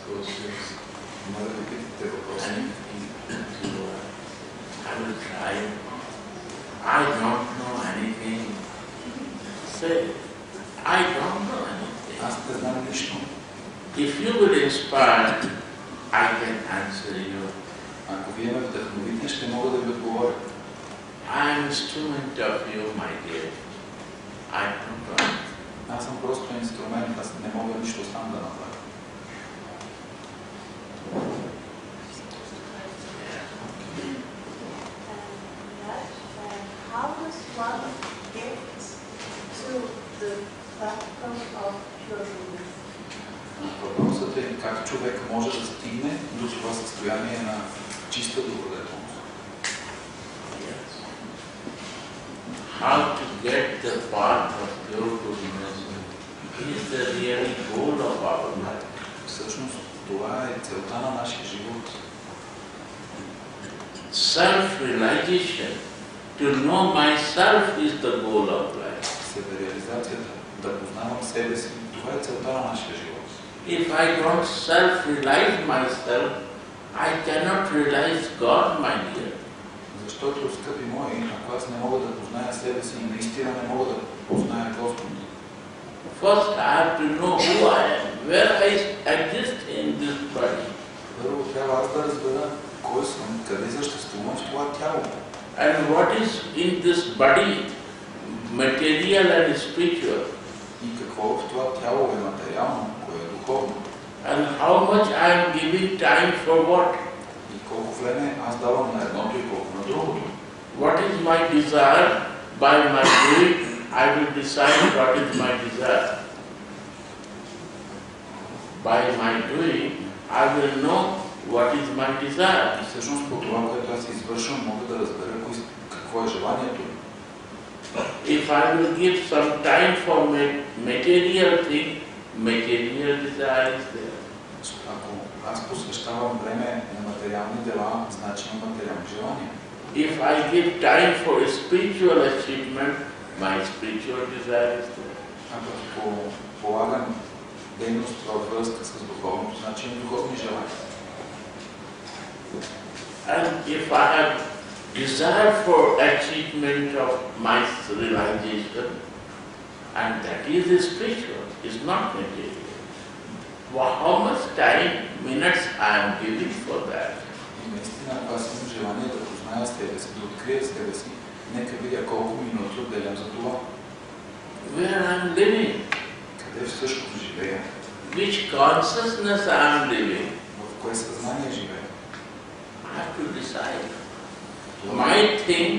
questions. Моля да питате въпроси. I will try. I don't know anything. Say, I don't know anything. Аз не знам нищо. If you will inspire, I can answer you. Ако вие ме вдъхновите, ще мога да ви отговоря. I am instrument of you, my dear. I don't know. Аз съм просто инструмент, аз не мога нищо сам да направя. How does one get to the platform of pure Buddhism? Въпросът е как човек може да стигне до това състояние на чиста добродетелност. How to get the path of pure Buddhism is the real goal of our life. Всъщност това е целта на нашия живот. Self-realization, to know myself is the goal of life. Себереализацията, да познавам себе си, това е целта на нашия живот. If I don't self-realize myself, I cannot realize God, my dear. Защото, скъпи мои, ако аз не мога да позная себе си и наистина не мога да позная Господ. First I have to know who I am, where I exist in this body. Първо трябва аз да разбера кой съм, къде съществувам в това тяло. And what is in this body, material and spiritual. И какво в това тяло е материално, кое е духовно. And how much I am giving time for what? И колко време аз давам на едното и колко на другото. What is my desire? By my doing, I will decide what is my desire. By my doing, I will know what is my desire. И всъщност по това, което аз извършвам, мога да разбера какво е желанието ми. If I will give some time for material thing, material desire is there. Ако аз посвещавам време на материални дела, значи имам материални желания. If I give time for spiritual achievement, my spiritual desire is there. Ако полагам дейност във връзка с духовното, значи имам духовни желания. And if I have desire for achievement of my realization, and that is spiritual, is not material. How much time, minutes I am giving for that? И наистина, ако аз имам желание да позная себе си, да открия себе си, нека видя колко минути отделям за това. Where I am living? Къде всъщност живея? Which consciousness I am living? В кое съзнание живея? I have to decide. My thing,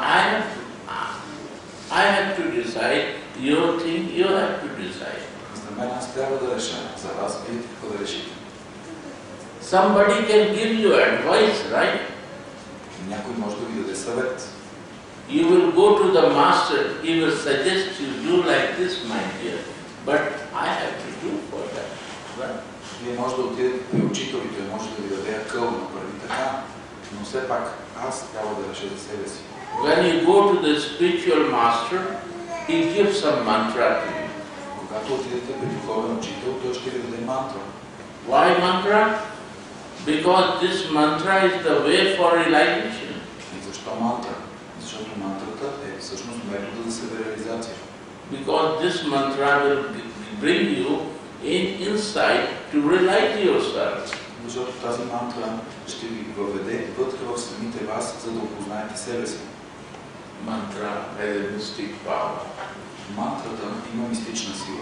I have to decide. Your thing, you have to decide. За мен аз трябва да реша. За вас вие какво да решите. Somebody can give you advice, right? Някой може да ви даде съвет. You will go to the master, he will suggest you do like this, my dear. But I have to do for that, right? Вие може да отидете при учител и той може да ви даде акъл, направи така, но все пак аз трябва да реша за себе си. When you go to the spiritual master, he gives some mantra to you. Когато отидете при духовен учител, той ще ви даде мантра. Why mantra? Because this mantra is the way for realization. И защо мантра? Защото мантрата е всъщност метода за себереализация. Because this mantra will bring you in insight to realize yourself. Защото тази мантра ще ви въведе вътре в самите вас, за да опознаете себе си. Mantra has a mystic power. Мантрата има мистична сила.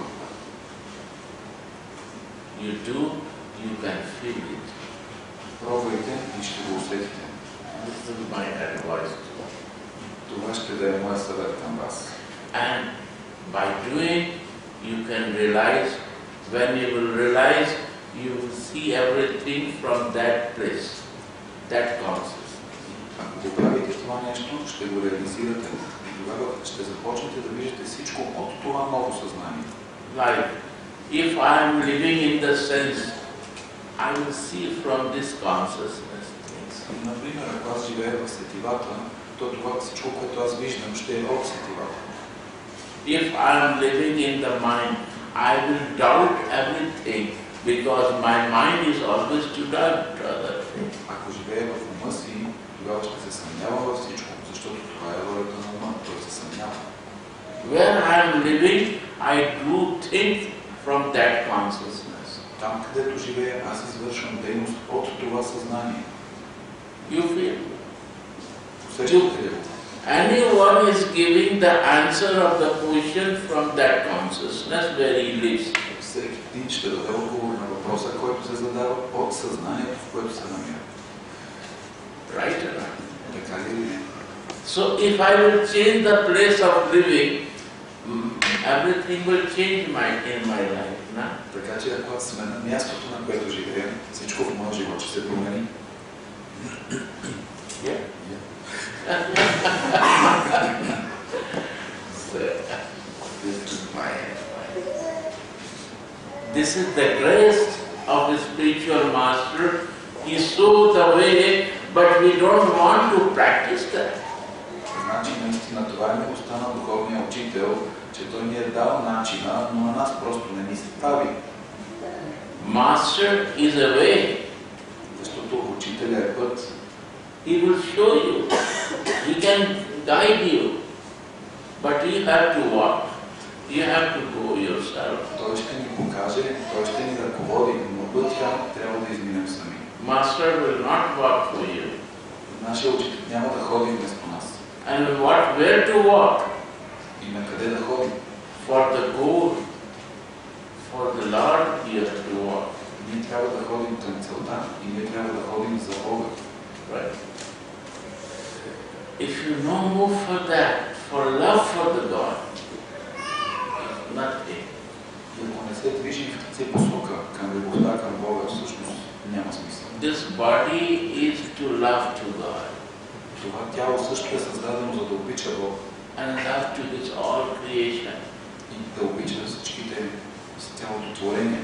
You do, you can feel it. Пробвайте и ще го усетите. This is my advice to you. Това ще да е моят съвет към вас. And by doing, you can realize. When you will realize, you will see everything from that place, that consciousness. Ако го правите това нещо, ще го реализирате. И тогава ще започнете да виждате всичко от това ново съзнание. Like, if I am living in the sense, I will see from this consciousness things. Например, ако аз живея в сетивата, то това всичко, което аз виждам, ще е от сетивата. If I am living in the mind, I will doubt everything because my mind is always to doubt other things. Ако живее в ума си, тогава ще се съмнява във всичко, защото това е ролята на ума, той се съмнява. Where I am living, I do things from that consciousness. Там, където живее, аз извършвам дейност от това съзнание. You feel? Усещате ли го? Anyone is giving the answer of the question from that consciousness where he lives. Всеки един ще даде отговор на въпроса, който се задава от съзнанието, в което се намира. Right or not? Така ли не? So if I will change the place of living, everything will change in my life. No? Така че ако аз сме на мястото, на което живеем, всичко в моя живот ще се промени. Yeah. So, this is the grace of the spiritual master. He showed the way, but we don't want to practice that. Значи наистина това е милостта на духовния учител, че той ни е дал начина, но на нас просто не ни се прави. Master is a way. Защото учителя е път. He will show you. He can guide you. But you have to walk. You have to go yourself. Той ще ни покаже, той ще ни ръководи, но пътя трябва да изминем сами. Master will not walk for you. Нашия учител няма да ходи вместо нас. And where to walk? И на къде да ходим? For the goal, for the Lord, you have to walk. Ние трябва да ходим към целта и ние трябва да ходим за Бога. Right? If you no move for that, for love for the God, nothing. И ако не се движим в тази посока към любовта към Бога, всъщност няма смисъл. This body is to love to God. Това тяло също е създадено за да обича Бог. And love to His all creation. И да обича всичките с цялото творение.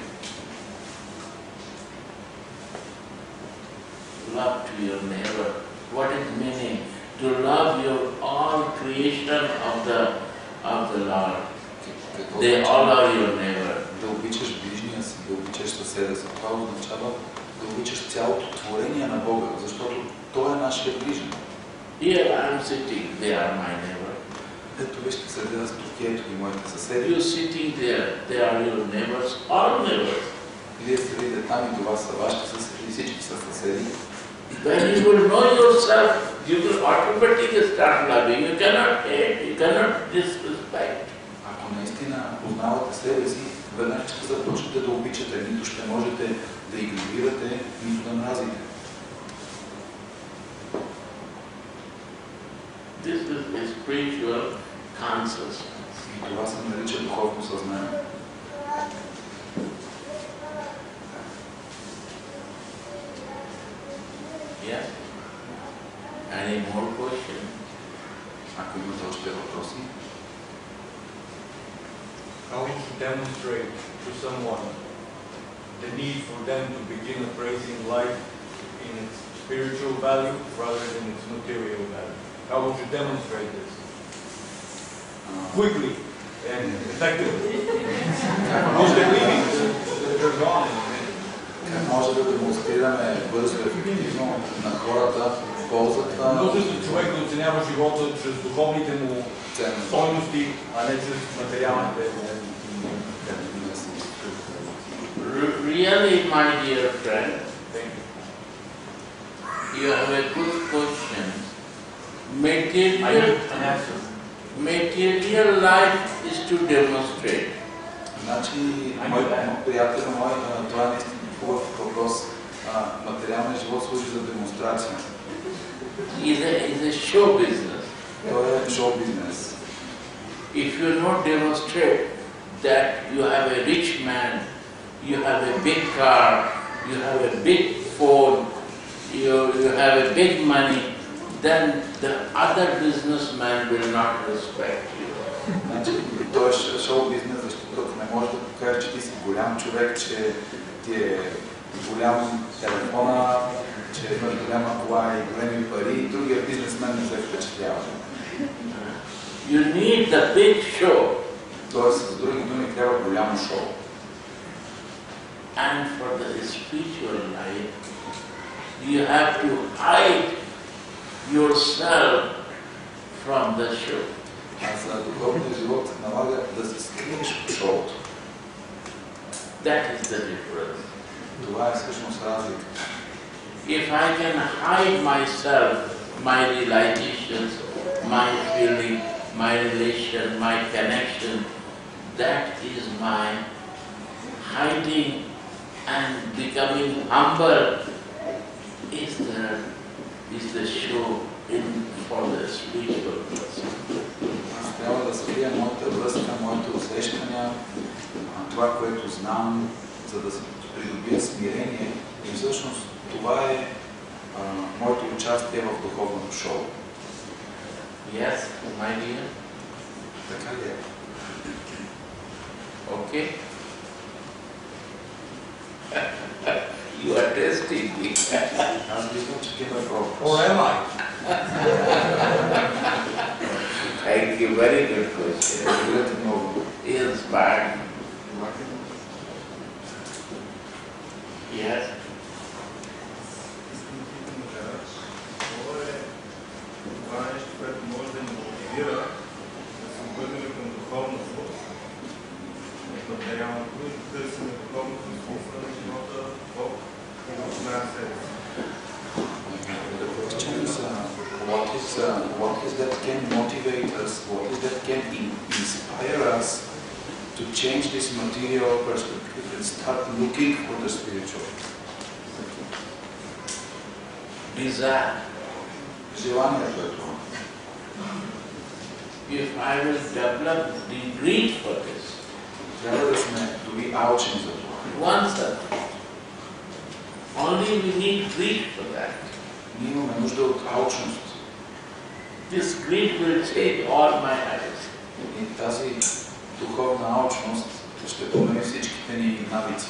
Love to your neighbor. What is meaning? To love your all creation of the Lord. They all are your neighbor. Да обичаш ближния си, да обичаш съседа си. Това означава да обичаш цялото творение на Бога, защото Той е нашия ближен. Here I am sitting, they are my neighbor. Ето вижте, седя с тук, ето ги моите съседи. You sitting there, they are your neighbors, all neighbors. Вие седите там и това са вашите съседи, всички са съседи. When you will know yourself, you will automatically start loving. You cannot hate, you cannot disrespect. Ако наистина познавате себе си, веднага ще започнете да обичате, нито ще можете да игнорирате, нито да мразите. This is a spiritual consciousness. И това се нарича духовно съзнание. Yeah? Any more questions? Ако имате още въпроси, How would you demonstrate to someone the need for them to begin appraising life in its spiritual value rather than its material value? How would you demonstrate this? Quickly and effectively. Most they're leaving, they're gone. как може да демонстрираме бързо и ефективно на хората ползата Нуждата човек да оценява живота чрез духовните му стойности, а не чрез материалните. Really, my dear friend, you have a good question. Material life is to demonstrate. Значи, мой приятел, това е наистина хубав въпрос. Материалният живот служи за демонстрация. Is a show business. Той е шоу бизнес. If you not demonstrate that you have a rich man, you have a big car, you have a big phone, you have a big money, then the other businessman will not respect you. Значи, той е шоу бизнес, защото ако не можеш да покажеш, че ти си голям човек, че ти е голям телефона, че имаш голяма кола и големи пари, другия бизнесмен не се впечатлява. You need the big show. Тоест, с други думи, трябва голямо шоу. And for the spiritual life, you have to hide yourself from the show. А за духовния живот се налага да се скриеш от шоуто. That is the difference. Това е всъщност разликата. If I can hide myself, my realizations, my feeling, my relation, my connection, that is my hiding and becoming humble is the show for the spiritual person. Аз трябва да скрия моята връзка, моите усещания, това, което знам, за да се придобия смирение. И всъщност това е моето участие в духовното шоу. Yes, my dear? Така ли е? Okay? You are testing me. Аз виждам, че ти ме пробваш. Or am I? Thank you, very good question. Благодаря ти много. Inspired. Yes? Това е нещо, което може да ни мотивира да се обърнем към духовност, материалното и да търсим духовното смисъл на живота, Бог и в нас себе си. The question is, what is that can motivate us, what is that can inspire us to change this material perspective and start looking for the spiritual? Desire. Желанието е това. If I will develop the greed for this, Трябва да сме дори алчни за това. one only we need greed for that. Ние имаме нужда от алчност. This greed will change all my habits. И тази духовна алчност ще промени всичките ни навици.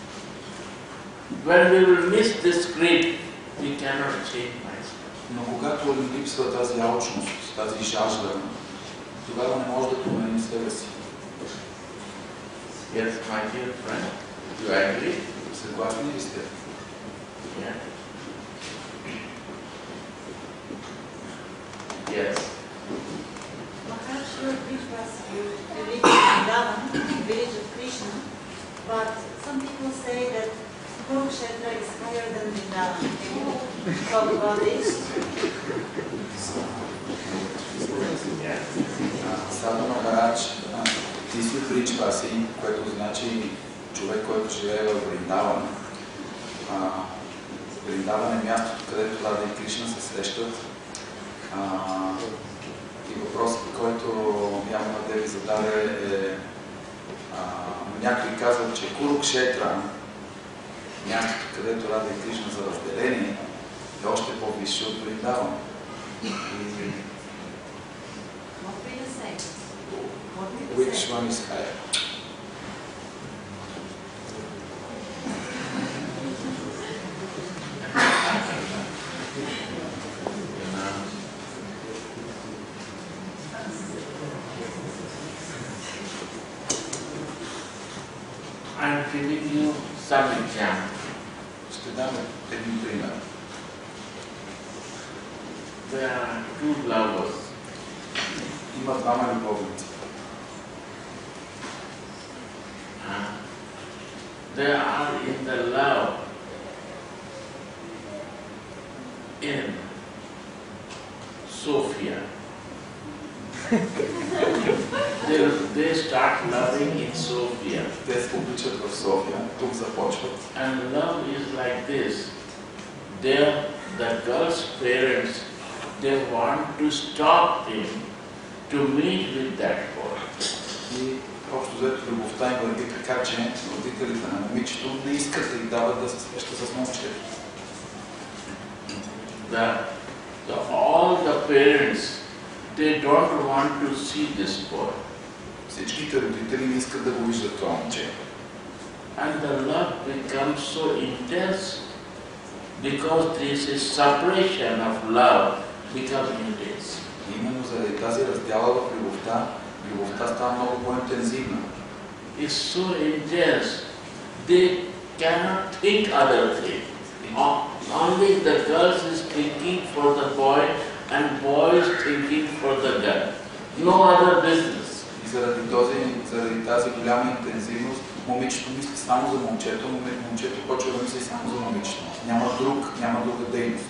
When we will miss this greed, we cannot change myself. Но когато липсва тази алчност, тази жажда, тогава не може да променим себе си. Yes, my dear friend, you agree? Съгласни ли сте? Yeah. Yes. Perhaps your belief was you live in Vrindavan, village of Krishna, but some people say that Kurukshetra is higher than Vrindavan. Can you talk about this? Yeah. Саду Махарадж, ти си Бричваси, което значи човек, който живее в Вриндаван. Вриндаван е мястото, където Рада и Кришна се срещат. И въпросът, който Ямана Деви зададе е някой казва, че Курукшетра, мястото, където Рада и Кришна са разделени, е още по-висше от Вриндаван. Which one is higher? I'm giving you some examples. Ще дам един пример. There are two lovers. Има двама любовници. They are in the love in Sofia. They start loving in Sofia. Те се обичат в София, тук започват. And love is like this. There, the girl's parents, they want to stop him to meet with that boy. И общо взето любовта им върви така, че родителите на момичето не искат да им дават да се среща с момчето. All the parents, they don't want to see this boy. Всичките родители не искат да го виждат това момче. And the love becomes so intense because there is a separation of love becomes intense. Именно заради тази раздяла в любовта става много по-интензивна. It's so intense, they cannot think other thing. Only the girls is thinking for the boy and boy is thinking for the girl. No other business. И заради тази голяма интензивност, момичето мисли само за момчето, момчето почва да мисли само за момичето. Няма друга дейност.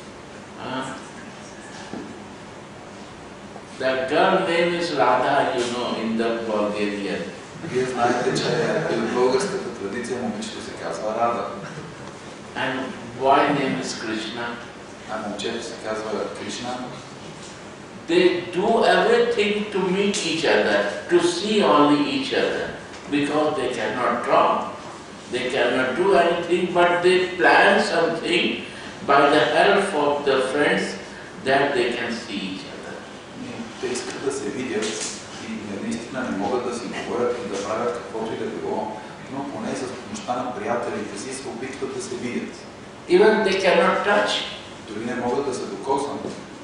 The girl name is Radha, you know, in the Bulgarian. Вие знаете, че в българската традиция момичето се казва Рада. And boy name is Krishna. А момчето се казва Кришна. They do everything to meet each other, to see only each other, because they cannot talk, they cannot do anything, but they plan something by the help of the friends that they can see each other. Те искат да се видят и наистина не могат да си говорят и да правят каквото и да било, но поне с помощта на приятелите си се опитват да се видят. Even they cannot touch. Дори не могат да се докоснат.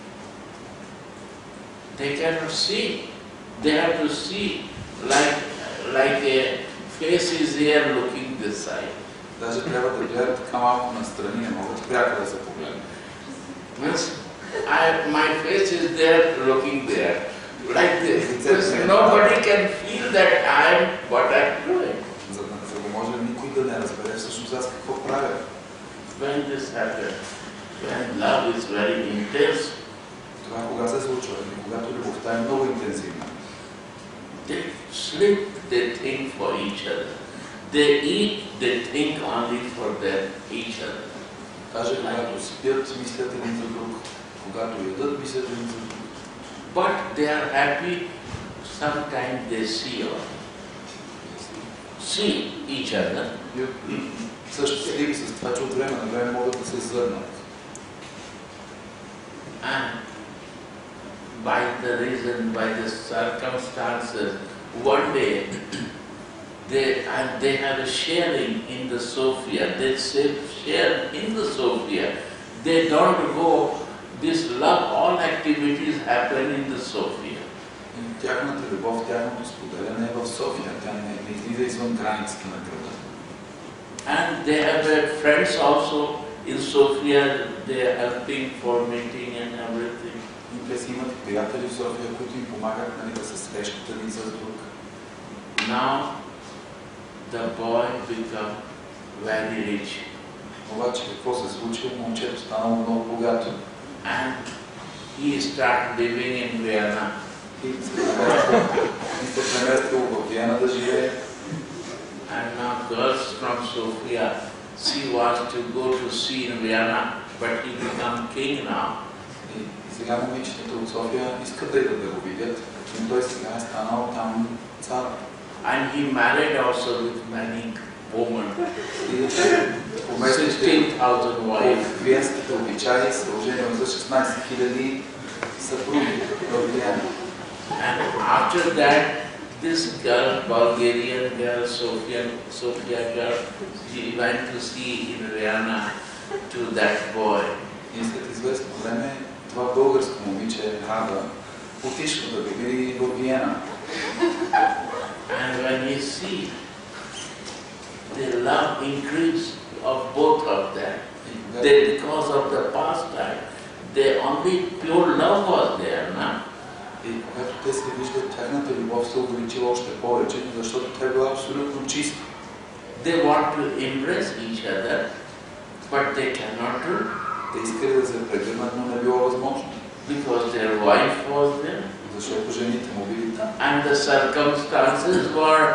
They cannot see. They have to see like a face is here looking this side. Даже трябва да гледат така малко настрани, не могат пряко да се погледнат. Means my face is there looking there, like this. Because nobody can feel that I am what I am doing. За да може никой да не разбере всъщност аз какво правя. When this happens, when love is very intense, Това кога се случва, когато любовта е много интензивна. they sleep, they think for each other. They eat, they think only for each other. Даже когато спят, мислят един за друг. Когато ядат, мислят един за друг. But they are happy, sometimes they see each other. И също щастливи с това, че от време на време могат да се зърнат. And by the reason, by the circumstances, one day they have a sharing in the Sophia. They share in the Sophia. They don't go. This love, all activities happen in the Sophia. Тяхната любов, тяхното споделяне е в София. Тя не излиза извън границите на града. And they have friends also in Sofia. They are helping for meeting and everything. И те си имат приятели в София, които им помагат да се срещат един с друг. Now the boy become very rich. Обаче какво се случи? Момчето станало много богато. And he started living in Vienna. И се преместил в Виена да живее. And now girls from Sofia, she wants to go to see in Vienna, but he become king now. И сега момичетата от София искат да идат да го видят, но той сега е станал там цар. And he married also with many women. 16,000 wives. Виенските обичаи се оженил за 16 000 съпруги в Виена. And after that, this girl, Bulgarian girl, Sofia girl, she went to see in Vienna to that boy. И след известно време това българско момиче Рада отишло да го види в Виена. And when he see the love increase of both of them, they, because of the pastime, they only pure love was there, no? И когато те се виждат, тяхната любов се увеличила още повече, защото тя била абсолютно чиста. They want to embrace each other, but they cannot do. Те искали да се прегърнат, но не било възможно. Because their wife was there. Защото жените му били там. And the circumstances were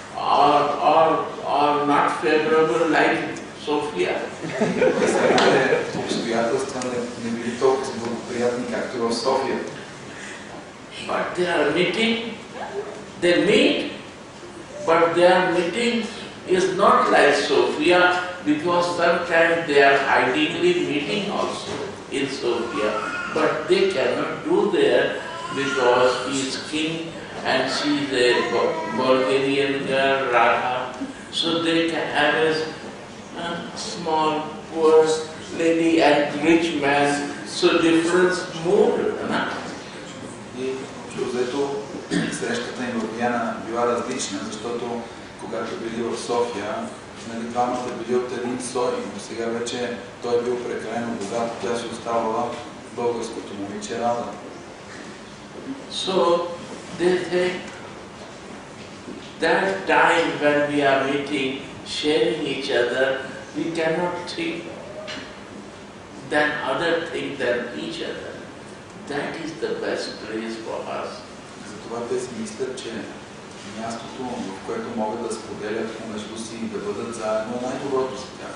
all not favorable like Sofia. Самите обстоятелства не били толкова благоприятни, както в София. But they are meeting, they meet, but their meeting is not like Sofia, because sometimes they are hidingly meeting also in Sofia, but they cannot do there because he is king and she is a Bulgarian girl, Radha, so they can have a small, poor lady and rich man, so different mood. И общо взето срещата им в Виена била различна, защото когато били в София, Нали, двамата били от един сой, но сега вече той бил прекалено богат, тя си оставала българското момиче Рада. So they think that time when we are meeting, sharing each other, we cannot think than other things than each other. That is the best place for us. Затова те си мислят, че мястото, в което могат да споделят помежду си и да бъдат заедно, е най-доброто за тях.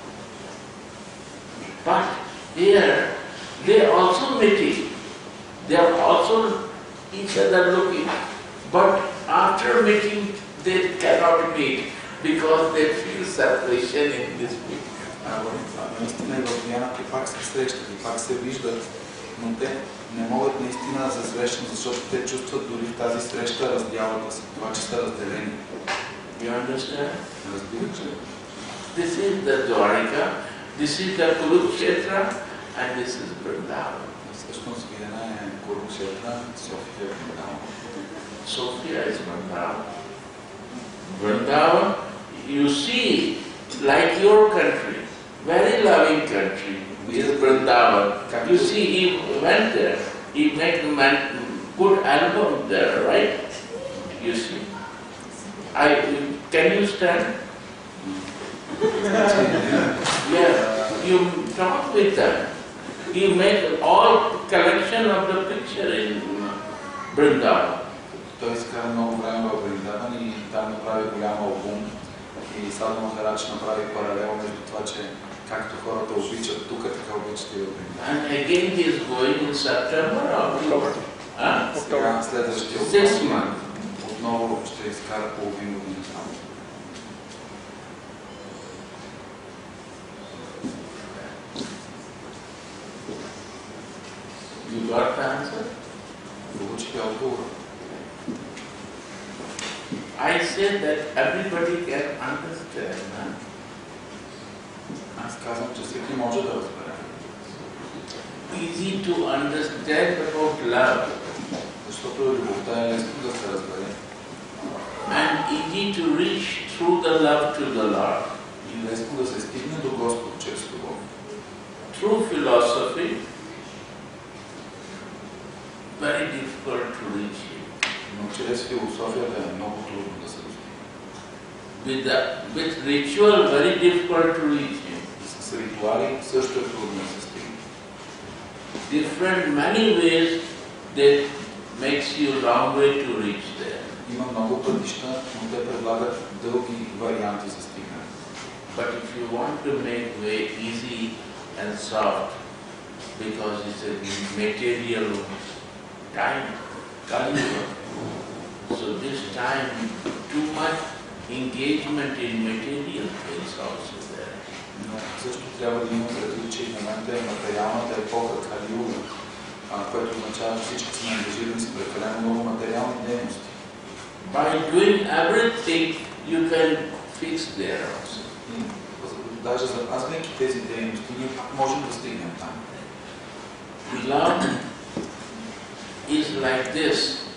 But here, they are also meeting. They are also each other looking. But after meeting, they cannot meet because they feel separation in this meeting. Наистина и в Вианата пак се срещат и пак се виждат, но те не могат наистина да се срещнат, защото те чувстват дори в тази среща раздялата си, това, че са разделени. You understand? Разбира се. This is the Dwarika, this is the Kurukshetra, and this is Vrindavan. Всъщност Виена е Курукшетра, София е Вриндаван. Sophia is Vrindavan. Vrindavan, you see, like your country, very loving country, is Vrindavan. You see, he went there, he made a good album there, right? You see. Can you stand? Yeah, you talk with them. He made all collection of the picture in Vrindavan. Той изкара много време в Вриндаван и там направи голям албум. И Саду Махарадж направи паралел между това, че както хората обичат тук, така обичат и в Вриндаван. And again he is going in September or October? Сега следващия 6 months. отново ще изкара половин година само. You got the answer? Получите отговор. I said that everybody can understand. Аз казвам, че всеки може да разбере. Easy to understand about love Защото любовта е лесно да се разбере. and easy to reach through the love to the Lord. И лесно да се стигне до Господ чрез любов. Through philosophy, very difficult to reach Him. Но чрез философията е много трудно да се достигне. With ritual, very difficult to reach Him. С ритуали също е трудно да се стигне. Different, many ways that makes you long way to reach there. Има много пътища, но те предлагат дълги варианти за стигане. But if you want to make way easy and soft, because it's a material time, Kali-yuga. So this time, too much engagement in material things also there. Но също трябва да има предвид, че в момента е материалната епоха Кали-юга, което означава, че всички са ангажирани с прекалено много материални дейности. By doing everything, you can fix there also. Даже запазвайки тези дейности, ние можем да стигнем там. Love is like this.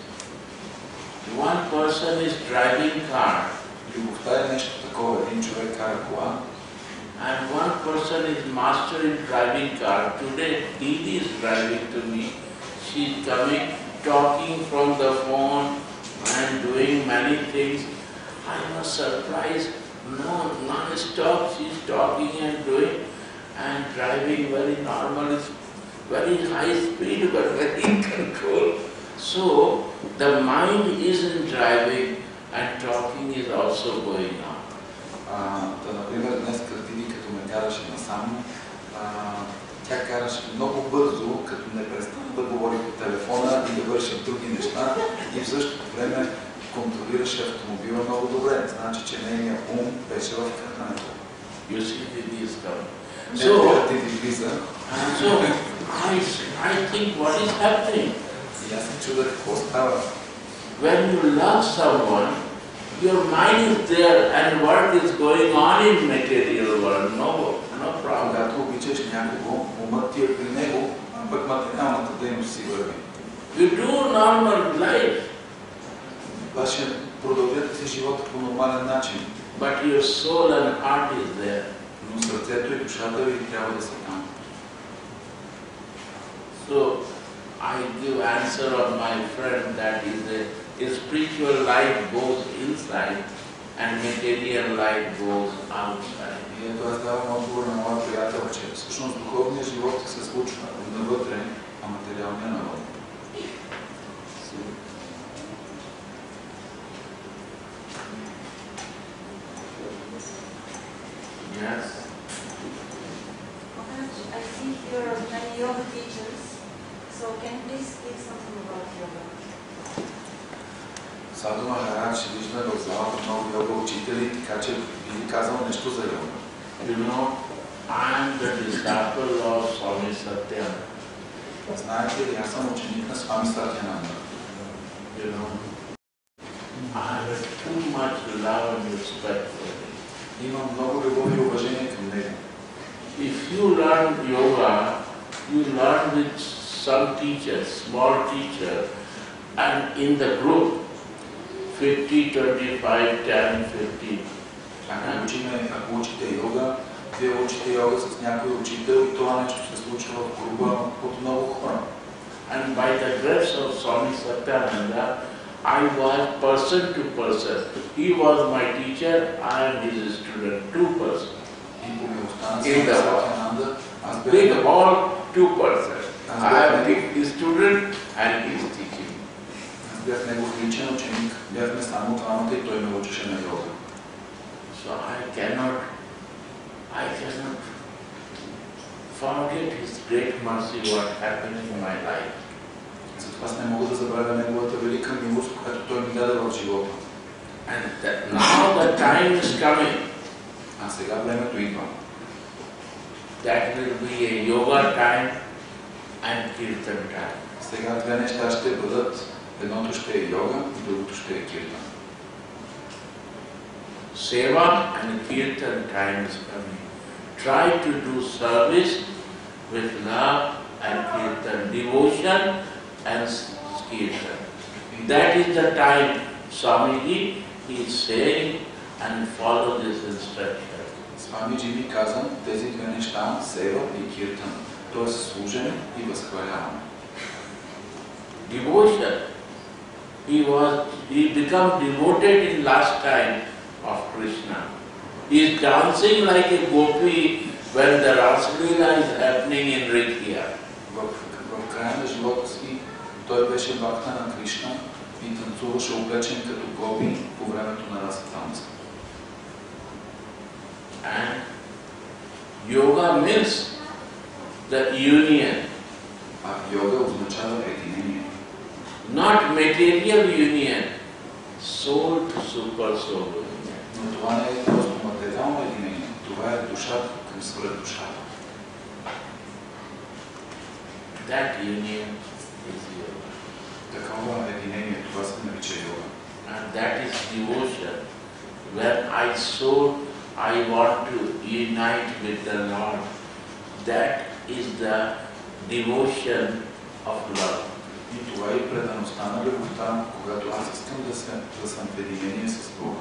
One person is driving car, Любовта е нещо такова. Един човек кара кола, and one person is master in driving car. Today, Didi is driving to me. She's coming, talking from the phone and doing many things. I was surprised. No, non-stop she's talking and doing and driving very normal, very high speed but very in control. So the mind is in driving and talking is also going on. Например, днес Диди, като ме караше насам, тя караше много бързо, като не престана да говори по телефона и да върши други неща и в същото време контролираше автомобила много добре. Значи, че нейният ум беше в карането. You see, Didi is coming. Диди влиза. So I think what is happening? И аз се чудя какво става. When you love someone, your mind is there and work is going on in material world. No problem. Когато обичаш някого, умът ти е при него, а пък материалната дейност си върви. You do normal life. Продължете си живота по нормален начин. but your soul and heart is there. Но сърцето и душата ви трябва да са там. So I give answer of my friend that is a spiritual life goes inside and material life goes outside. И ето аз давам отговор на моя приятел, че всъщност духовният живот се случва навътре, а материалния навън. Yes. Maharaj, I see here many yoga teachers, so can you please speak something about yoga? Саду Махарадж, виждаме в залата много йога учители, така че би ли казал нещо за йога? You know, I am the disciple of Swami Satyananda. Знаете ли, аз съм ученик на Свами Сатянанда. You know, I have too much love and respect for him. Имам много любов и уважение към него. If you learn yoga, you learn with some teacher, small teacher, and in the group, 50, 25, 10, 15. Ако учите йога, вие учите йога с някой учител и това нещо се случва в група от много хора. And by the grace of Swami Satyananda, I was person to person. He was my teacher, I am his student, 2 persons. И по милостта на In the Сатянанда, аз big бях hall, 2 persons. I am his student and he is teaching. Аз бях негов личен ученик, бяхме само двамата и той ме учеше на йога. So I cannot forget his great mercy what happened in my life. Затова аз не мога да забравя неговата велика милост, която той ми даде в живота. And that now the time is coming. А сега времето идва. That will be a yoga time and kirtan time. Сега две неща ще бъдат. Едното ще е йога, другото ще е киртан. Seva and kirtan time is coming. Try to do service with love and kirtan, devotion and kirtan. That is the time Swamiji is saying and follow this instruction. Свамиджи ми каза тези две неща, сева и киртан, т.е. служене и възхваляване. Devotion. He became devoted in last time of Krishna. He is dancing like a gopi when the Rasalila is happening in Ritya. В края на живота си той беше бхакта на Кришна и танцуваше облечен като гопи по времето на раса танца. And yoga means the union. А йога означава единение. Not material union, soul to super soul union. Но това не е просто материално единение, това е душата към свръх душата. That union is yoga. Такова единение, това се нарича йога. And that is devotion. When I want to unite with the Lord, that is the devotion of love. И това е предаността на любовта, когато аз искам да съм в единение с Бога.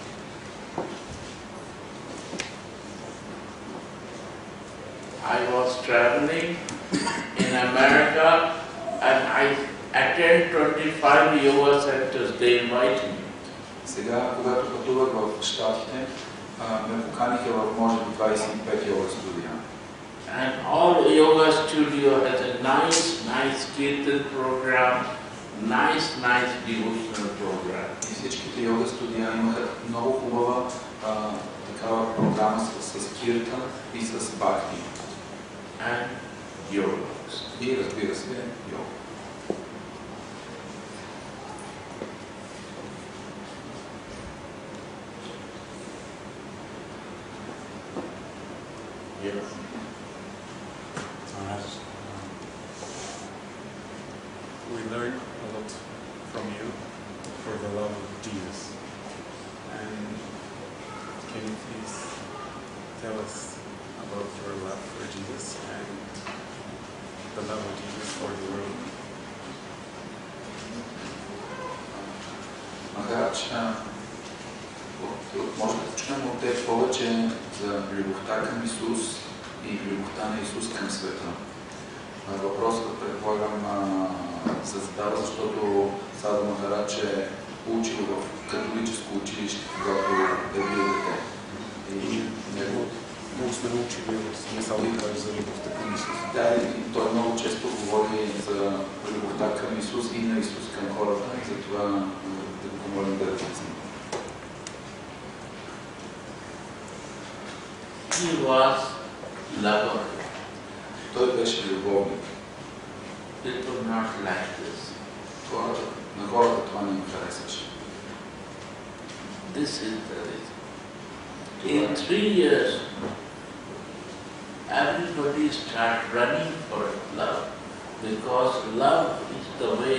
I was traveling in America and I attend 25 yoga centers. They invite me. Сега, когато пътувах в Щатите, ме поканиха в може би 25 йога студия. And all yoga studio has a nice kirtan program, nice devotional program. И всичките йога студия имаха много хубава такава програма с киртан и с бхакти. And yoga. И разбира се, йога. Yes. We learned a lot from you for the love of Jesus. And can you please tell us about your love for Jesus and the love of Jesus for the world? Махарадж, Може да чуем от теб повече за любовта към Исус и любовта на Исус към света. Въпросът, предполагам, се задава, защото Садо Махарадж е учил в католическо училище, когато е бил дете. И него много сме научили от смисъл да кажа за любовта към Исус. Да, и той много често говори за любовта към Исус и на Исус към хората, и затова да го помолим да разясни. He was lover. Той беше любовник. It was not like this. На хората това не им харесваше. This is the reason. In 3 years, everybody start running for love, because love is the way.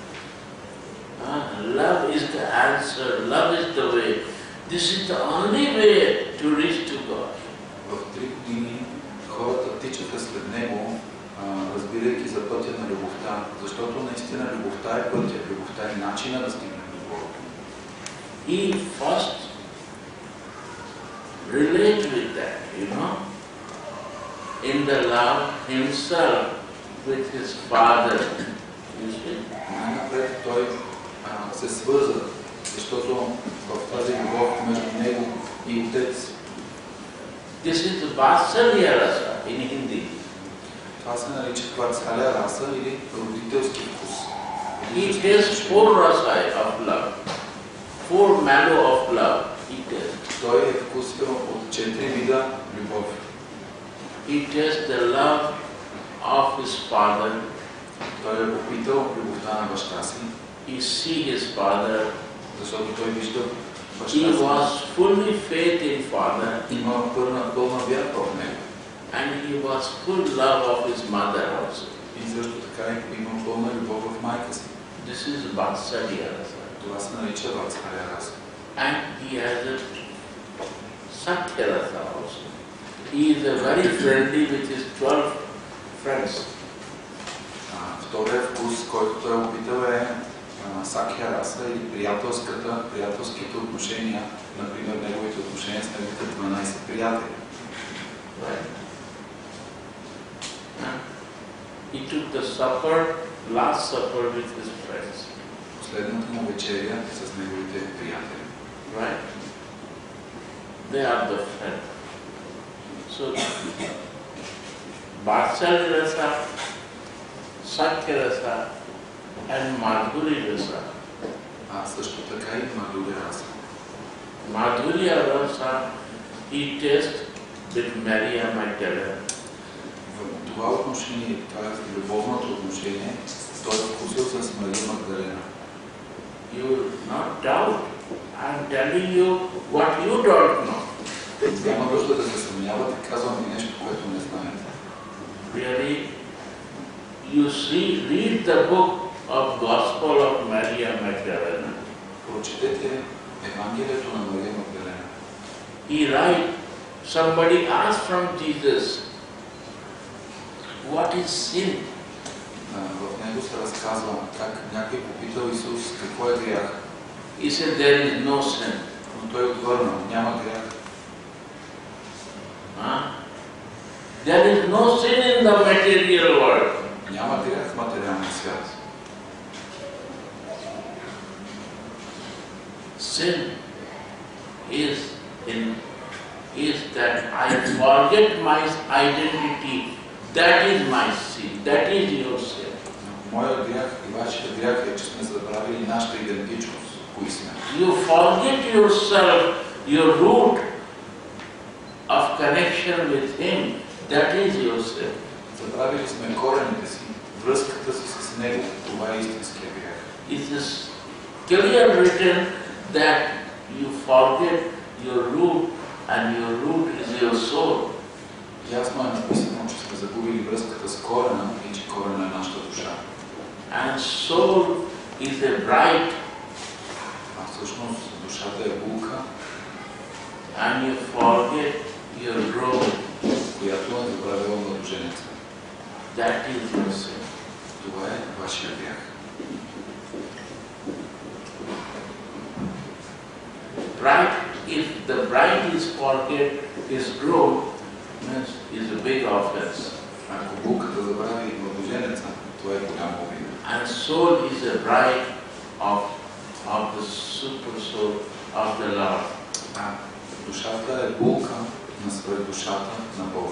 Love is the answer. Love is the way. This is the only way to reach to God. В 3 години хората тичаха след него, разбирайки за пътя на любовта, защото наистина любовта е пътя, любовта е начина да стигне до Бога. He first relate with that, in the love himself with his father. You see? Най-напред той се свърза, защото в тази любов между него и отец. This is the Vatsalya rasa in Hindi. Това се нарича Ватсалия раса или родителски вкус. He tastes 4 rasa of love, 4 marrow of love. He tastes. Той е вкусил от 4 вида любов. He tastes the love of his father. Той е опитал любовта на баща си. He see his father. Защото той вижда баща He си. was fully faith in father. Има пълна вяра в него. And he was full love of his mother also. И също така има пълна любов в майка си. This is Vatsalya rasa. Това се нарича Ватсалия раса. And he has a Sakya rasa also. He is very friendly with his 12 friends. Втория вкус, който той е опитал е Сакя раса или приятелските отношения, например неговите отношения с неговите 12 приятели. Right? He took the supper, last supper with his friends. Последната му вечеря с неговите приятели. Right? They are the friends. So, Vatsalya rasa, Sakya rasa, and Madhurya rasa. Също така и Мадуря раса. Madhurya rasa, he tastes with Maria Magdalene. В това отношение, това е любовното отношение, той е вкусил с Мария Магдалена. You will not doubt. I am telling you what you don't know. Няма нужда да се съмнявате, казвам ви нещо, което не знаете. Really, you see, read the book of Gospel of Maria Magdalene. Прочетете Евангелието на Мария Магдалена. He writes, somebody asked from Jesus, what is sin? В него се разказва как някой попитал Исус какво е грях. He said, there is no sin. Но той отвърнал, няма грях. There is no sin in the material world. Няма грях в материалния свят. Sin is that I forget my identity. That is my sin. That is your sin. Моят грях и вашия грях е, че сме забравили нашата идентичност. Кои сме? You forget yourself, your root of connection with Him. That is your sin. Забравили сме корените си, връзката си с Него. Това е истинския грях. It is clearly written that you forget your root, and your root is your soul. Ясно е написано, че сме загубили връзката с корена и че корена е нашата душа. And soul is a bride. А всъщност душата е булка, And you forget your root. която е забравила младоженеца. That is your sin. Това е вашия грях. Right? if the bride's forget his groom, is a big offense. Ако булката забрави младоженеца, това е голяма обида. And soul is a bride of the super soul of the Lord. Душата е булка на свръхдушата на Бога.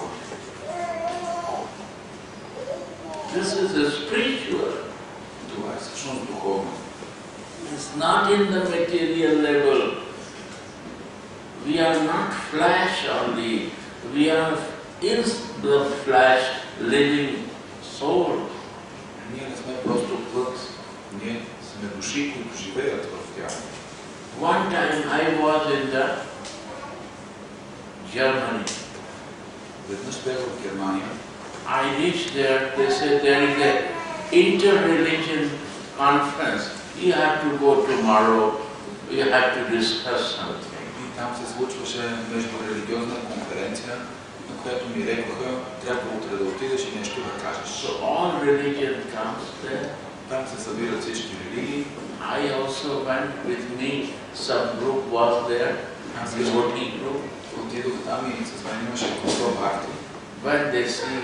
This is a spiritual. Това е всъщност духовно. It's not in the material level. We are not flesh only. We are in the flesh living soul. Ние не сме просто плът. Ние сме души, които живеят в тяло. One time I was in the Germany. Веднъж бях в Германия. I reached there. They said there is a inter-religion conference. You have to go tomorrow. You have to discuss something. И там се случваше междурелигиозна конференция, на която ми рекоха, трябва утре да отидеш и нещо да кажеш. So all religion comes there. Там се събират всички религии. I also went with me. Some group was there. Аз The voting group. отидох там и с мен имаше група бхакти. When they see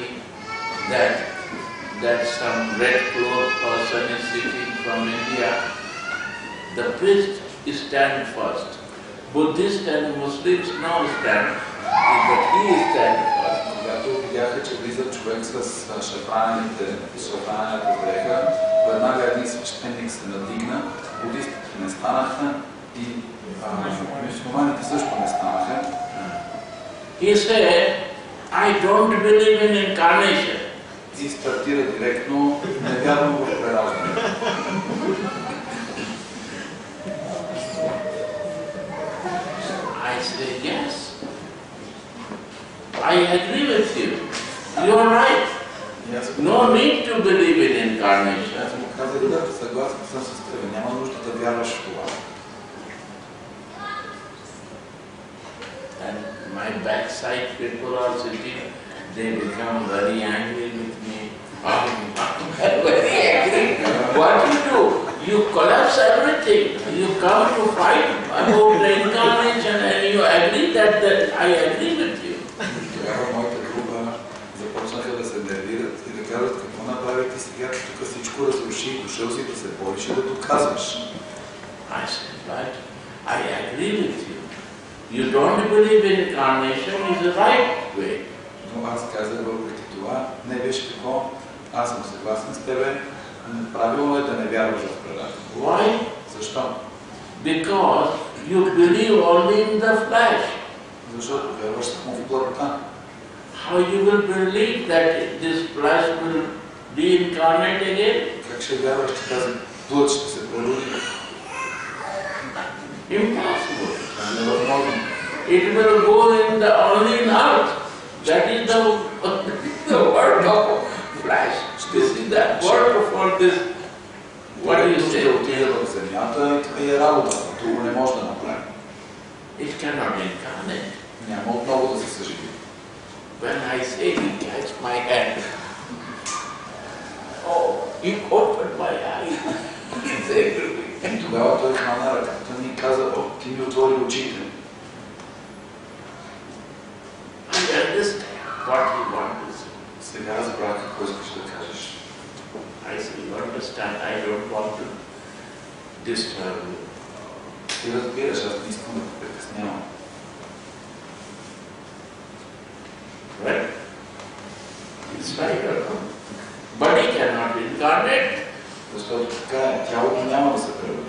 that some red clothed person is sitting from India, the priest stand first. Buddhists and Muslims now stand, but he is stand first. Когато видяха, че влиза човек с шафранената дреха, веднага един свещеник се надигна, будистите не станаха и мюсюлманите също не станаха. He said, I don't believe in incarnation. И стартира директно, не вярвам в прераждане. I said, yes. I agree with you. You are right. И аз No need to believe in incarnation. Аз му казах, да, съгласен съм с теб, няма нужда да вярваш в това. And my backside people are sitting, they become very angry with me. Very angry. What do? You collapse everything. You come to fight about the incarnation and you agree that I agree with you. Тогава моята група започнаха да се нервират и да казват, какво направите сега, тук всичко разруши, дошъл си да се бориш и да доказваш. I said, but I agree with you. You don't believe in incarnation is the right way. Но аз казах, въпреки това, не беше какво, аз съм съгласен с тебе, правилно е да не вярваш в предателство. Why? Защо? Because you believe only in the flesh. Защото вярваш само в плътта. How you will believe that this flesh will reincarnate again? Как ще вярваш, че тази плът ще се прероди? Impossible. Невъзможно. It will go in the only in earth. That is the work of flesh. This is the work for this. What do you Ще say? отиде в земята и това е работа. Това не може да направи. It cannot incarnate. Няма отново да се съживи. When I say he catch my hand, oh, he opened my eyes. He said to me, И тогава той хвана ръката ми и каза, о, ти ми отвори очите. I understand what he wanted to say. Сега разбрах какво искаш да кажеш. I said, you understand, I don't want to disturb you. Ти разбираш, аз не искам да те притеснявам. Right? It's like a body cannot incarnate. Защото така е, тялото няма да се прероди.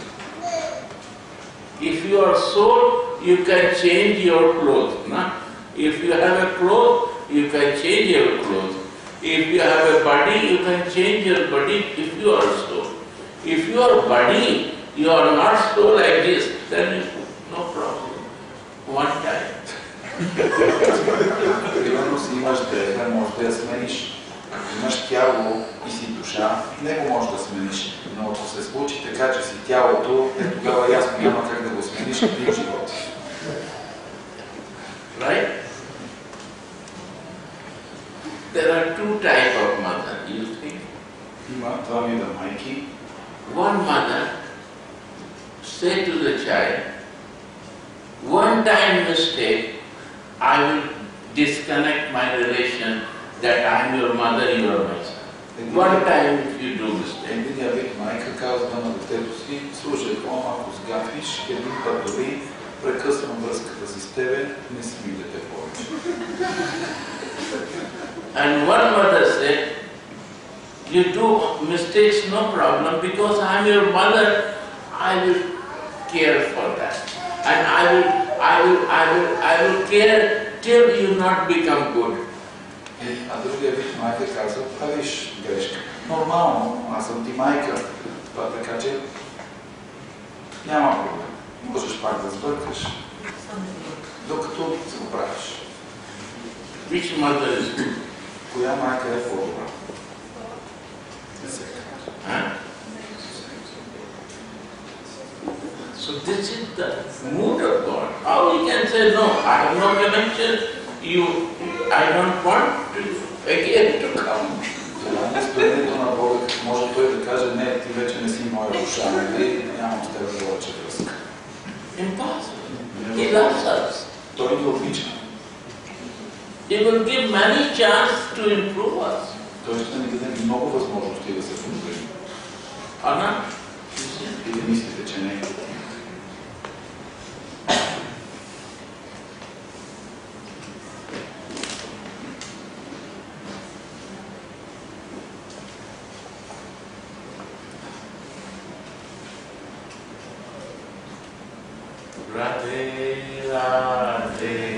If you are soul, you can change your clothes. No? If you have a cloth, you can change your clothes. If you have a body, you can change your body if you are soul. If you are body, you are not soul like this, then no problem. One time. Примерно си имаш дреха, можеш да я смениш. Ако имаш тяло и си душа, него можеш да смениш. Но ако се случи така, че си тялото, тогава ясно няма как да го смениш в един живот. Right? There are two types of mother, you think? Има два вида майки. One mother say to the child, one time mistake, I will disconnect my relation that I am your mother, you are my son. One time if you do mistake. Единия вид майка казва на детето си, слушай, ако сгафиш, един път дори прекъсвам връзката си с тебе, не си ми дете повече. And one mother said, you do mistakes, no problem, because I am your mother, I will care for that. And I will care till you not become good. А другия вид майка казва, правиш грешка. Нормално, аз съм ти майка. Това така че няма проблем. Можеш пак да сбъркаш, докато се го правиш. Which mother is good? Коя майка е по-добра? Huh? So this is the mood of God. How we can say, no, I have no connection, I don't want to again to come. Това е изпълнението на Бога, може той да каже, не, ти вече не си моя душа, нали, нямам с тебе повече връзка. Impossible. He loves us. Той ни обича. He will give many chances to improve us. Той ще ни даде много възможности да се подобрим. Or not? Или мислите, че не? Radhe, Radhe.